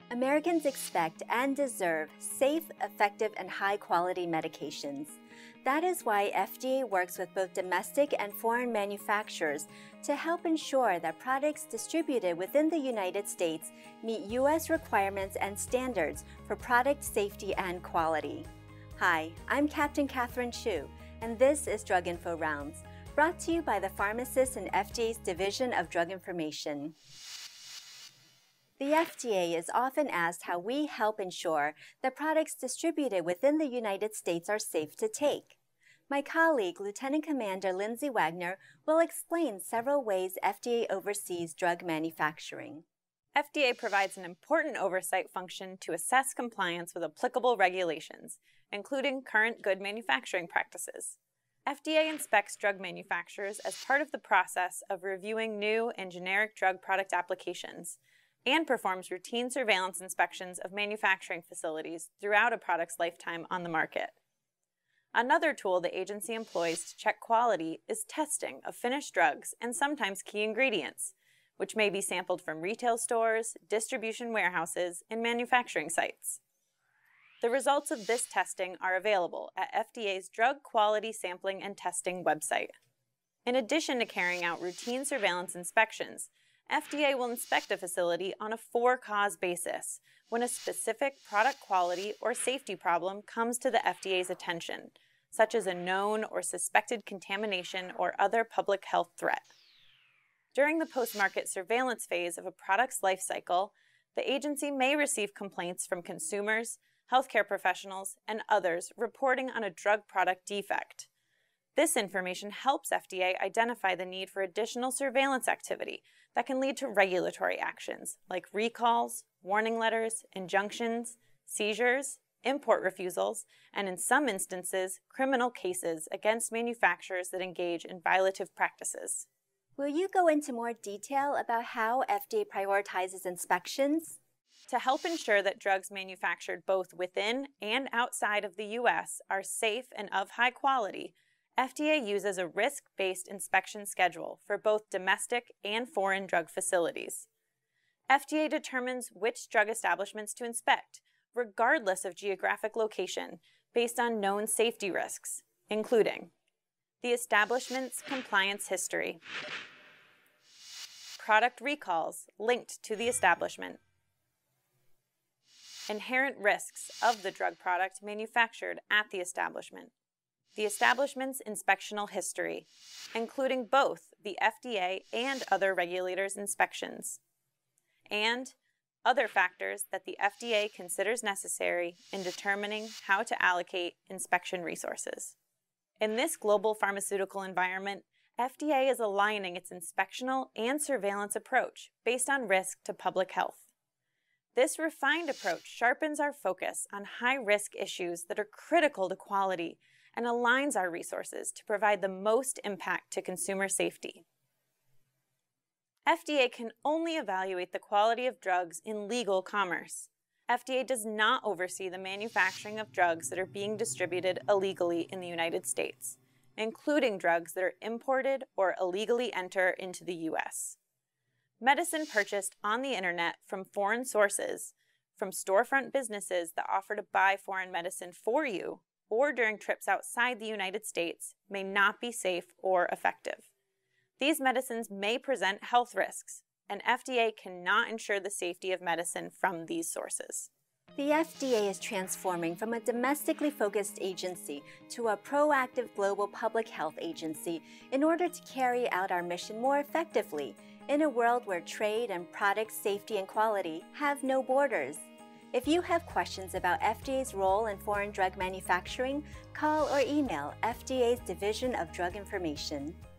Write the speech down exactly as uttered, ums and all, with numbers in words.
Americans expect and deserve safe, effective, and high-quality medications. That is why F D A works with both domestic and foreign manufacturers to help ensure that products distributed within the United States meet U S requirements and standards for product safety and quality. Hi, I'm Captain Catherine Chu, and this is Drug Info Rounds, brought to you by the pharmacists in F D A's Division of Drug Information. The F D A is often asked how we help ensure that products distributed within the United States are safe to take. My colleague, Lieutenant Commander Lindsay Wagner, will explain several ways F D A oversees drug manufacturing. F D A provides an important oversight function to assess compliance with applicable regulations, including current good manufacturing practices. F D A inspects drug manufacturers as part of the process of reviewing new and generic drug product applications, and performs routine surveillance inspections of manufacturing facilities throughout a product's lifetime on the market. Another tool the agency employs to check quality is testing of finished drugs and sometimes key ingredients, which may be sampled from retail stores, distribution warehouses, and manufacturing sites. The results of this testing are available at F D A's Drug Quality Sampling and Testing website. In addition to carrying out routine surveillance inspections, F D A will inspect a facility on a for-cause basis when a specific product quality or safety problem comes to the F D A's attention, such as a known or suspected contamination or other public health threat. During the post-market surveillance phase of a product's life cycle, the agency may receive complaints from consumers, healthcare professionals, and others reporting on a drug product defect. This information helps F D A identify the need for additional surveillance activity that can lead to regulatory actions like recalls, warning letters, injunctions, seizures, import refusals, and in some instances, criminal cases against manufacturers that engage in violative practices. Will you go into more detail about how F D A prioritizes inspections? To help ensure that drugs manufactured both within and outside of the U S are safe and of high quality, F D A uses a risk-based inspection schedule for both domestic and foreign drug facilities. F D A determines which drug establishments to inspect, regardless of geographic location, based on known safety risks, including the establishment's compliance history, product recalls linked to the establishment, inherent risks of the drug product manufactured at the establishment, the establishment's inspectional history, including both the F D A and other regulators' inspections, and other factors that the F D A considers necessary in determining how to allocate inspection resources. In this global pharmaceutical environment, F D A is aligning its inspectional and surveillance approach based on risk to public health. This refined approach sharpens our focus on high-risk issues that are critical to quality and aligns our resources to provide the most impact to consumer safety. F D A can only evaluate the quality of drugs in legal commerce. F D A does not oversee the manufacturing of drugs that are being distributed illegally in the United States, including drugs that are imported or illegally enter into the U S. Medicine purchased on the internet from foreign sources, from storefront businesses that offer to buy foreign medicine for you, or during trips outside the United States, may not be safe or effective. These medicines may present health risks, and F D A cannot ensure the safety of medicine from these sources. The F D A is transforming from a domestically focused agency to a proactive global public health agency in order to carry out our mission more effectively in a world where trade and product safety and quality have no borders. If you have questions about F D A's role in foreign drug manufacturing, call or email F D A's Division of Drug Information.